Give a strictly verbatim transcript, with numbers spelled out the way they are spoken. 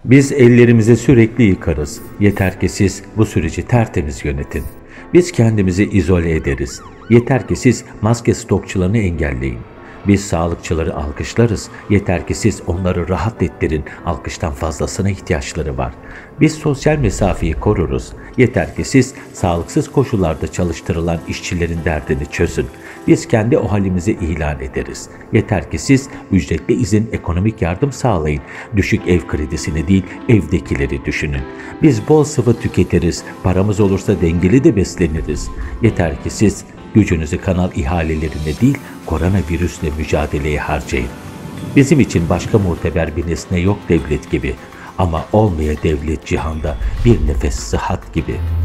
Biz ellerimizi sürekli yıkarız. Yeter ki siz bu süreci tertemiz yönetin. Biz kendimizi izole ederiz. Yeter ki siz maske stokçularını engelleyin. Biz sağlıkçıları alkışlarız. Yeter ki siz onları rahat ettirin. Alkıştan fazlasına ihtiyaçları var. Biz sosyal mesafeyi koruruz. Yeter ki siz sağlıksız koşullarda çalıştırılan işçilerin derdini çözün. Biz kendi o halimizi ilan ederiz. Yeter ki siz ücretli izin, ekonomik yardım sağlayın. Düşük ev kredisini değil, evdekileri düşünün. Biz bol sıvı tüketiriz. Paramız olursa dengeli de besleniriz. Yeter ki siz gücünüzü kanal ihalelerine değil, koronavirüsle mücadeleye harcayın. Bizim için başka muteber bir nesne yok devlet gibi. Ama olmaya devlet cihanda bir nefes sıhhat gibi.